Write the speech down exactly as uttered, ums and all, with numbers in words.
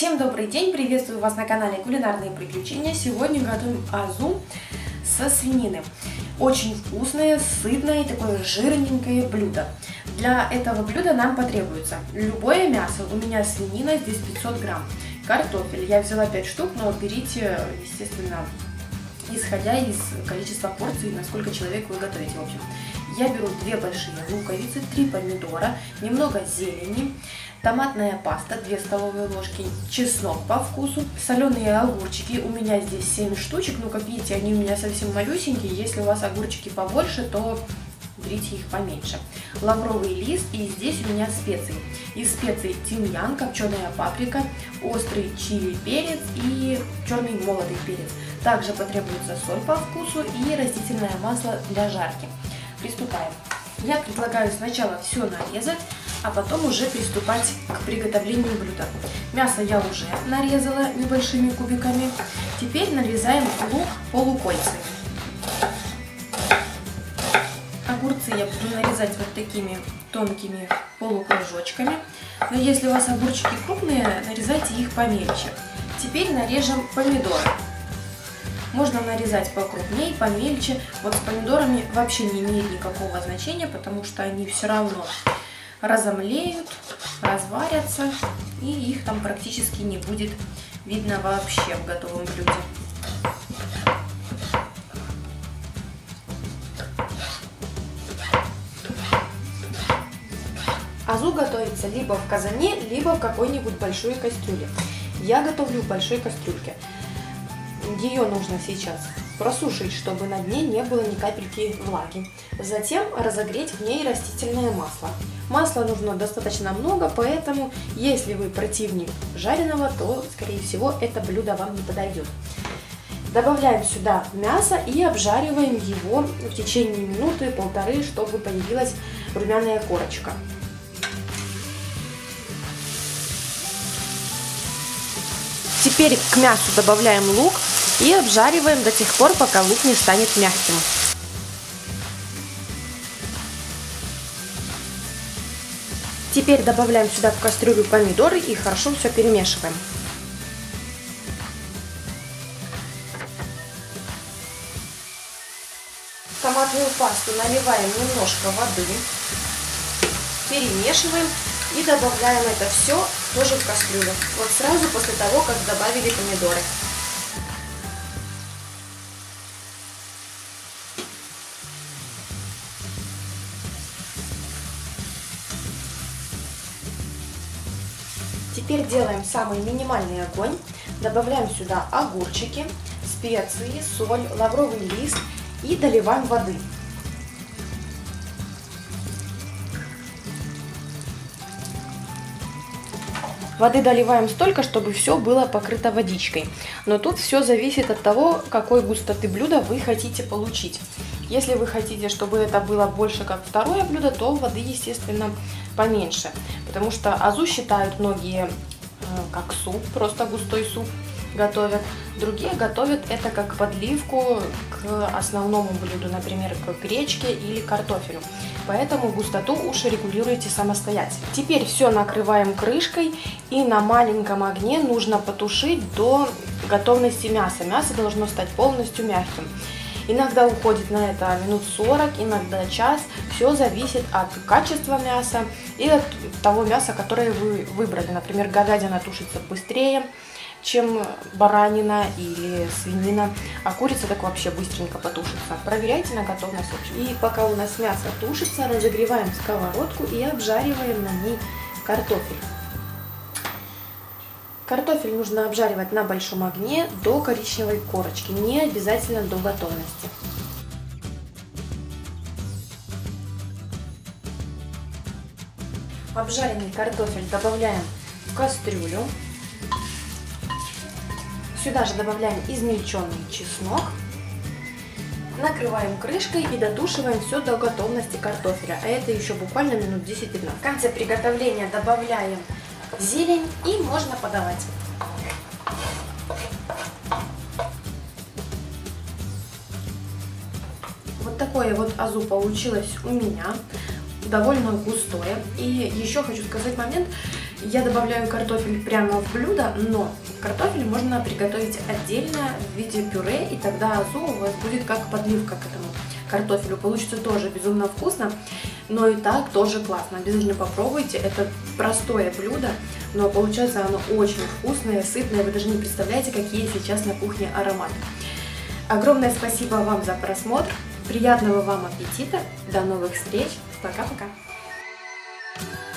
Всем добрый день! Приветствую вас на канале Кулинарные приключения. Сегодня готовим азу со свинины. Очень вкусное, сытное и такое жирненькое блюдо. Для этого блюда нам потребуется любое мясо. У меня свинина, здесь пятьсот грамм. Картофель. Я взяла пять штук, но берите, естественно, исходя из количества порций, насколько человек вы готовите. В общем, я беру две большие луковицы, три помидора, немного зелени, томатная паста, две столовые ложки, чеснок по вкусу, соленые огурчики, у меня здесь семь штучек, но как видите, они у меня совсем малюсенькие, если у вас огурчики побольше, то берите их поменьше. Лавровый лист, и здесь у меня специи. Из специй тимьян, копченая паприка, острый чили перец и черный молотый перец. Также потребуется соль по вкусу и растительное масло для жарки. Приступаем. Я предлагаю сначала все нарезать, а потом уже приступать к приготовлению блюда. Мясо я уже нарезала небольшими кубиками. Теперь нарезаем лук полукольцами. Огурцы я буду нарезать вот такими тонкими полукружочками. Но если у вас огурчики крупные, нарезайте их помельче. Теперь нарежем помидоры. Можно нарезать покрупнее, помельче. Вот с помидорами вообще не имеет никакого значения, потому что они все равно разомлеют, разварятся, и их там практически не будет видно вообще в готовом блюде. Азу готовится либо в казане, либо в какой-нибудь большой кастрюле. Я готовлю в большой кастрюльке. Ее нужно сейчас просушить, чтобы на дне не было ни капельки влаги. Затем разогреть в ней растительное масло. Масла нужно достаточно много, поэтому если вы противник жареного, то, скорее всего, это блюдо вам не подойдет. Добавляем сюда мясо и обжариваем его в течение минуты-полторы, чтобы появилась румяная корочка. Теперь к мясу добавляем лук и обжариваем до тех пор, пока лук не станет мягким. Теперь добавляем сюда в кастрюлю помидоры и хорошо все перемешиваем. В томатную пасту наливаем немножко воды, перемешиваем и добавляем это все тоже в кастрюлю. Вот сразу после того, как добавили помидоры. Теперь делаем самый минимальный огонь, добавляем сюда огурчики, специи, соль, лавровый лист и доливаем воды. Воды доливаем столько, чтобы все было покрыто водичкой. Но тут все зависит от того, какой густоты блюда вы хотите получить. Если вы хотите, чтобы это было больше как второе блюдо, то воды, естественно, поменьше. Потому что азу считают многие э, как суп, просто густой суп готовят. Другие готовят это как подливку к основному блюду, например, к гречке или картофелю. Поэтому густоту уж регулируйте самостоятельно. Теперь все накрываем крышкой и на маленьком огне нужно потушить до готовности мяса. Мясо должно стать полностью мягким. Иногда уходит на это минут сорок, иногда час. Все зависит от качества мяса и от того мяса, которое вы выбрали. Например, говядина тушится быстрее, чем баранина или свинина, а курица так вообще быстренько потушится. Проверяйте на готовность. И пока у нас мясо тушится, разогреваем сковородку и обжариваем на ней картофель. Картофель нужно обжаривать на большом огне до коричневой корочки, не обязательно до готовности. Обжаренный картофель добавляем в кастрюлю. Сюда же добавляем измельченный чеснок, накрываем крышкой и дотушиваем все до готовности картофеля, а это еще буквально минут десять-пятнадцать. В конце приготовления добавляем зелень и можно подавать. Вот такое вот азу получилось у меня, довольно густое. И еще хочу сказать момент. Я добавляю картофель прямо в блюдо, но картофель можно приготовить отдельно в виде пюре, и тогда азу у вас будет как подливка к этому картофелю. Получится тоже безумно вкусно, но и так тоже классно. Обязательно попробуйте. Это простое блюдо, но получается оно очень вкусное, сытное. Вы даже не представляете, какие сейчас на кухне ароматы. Огромное спасибо вам за просмотр. Приятного вам аппетита. До новых встреч. Пока-пока.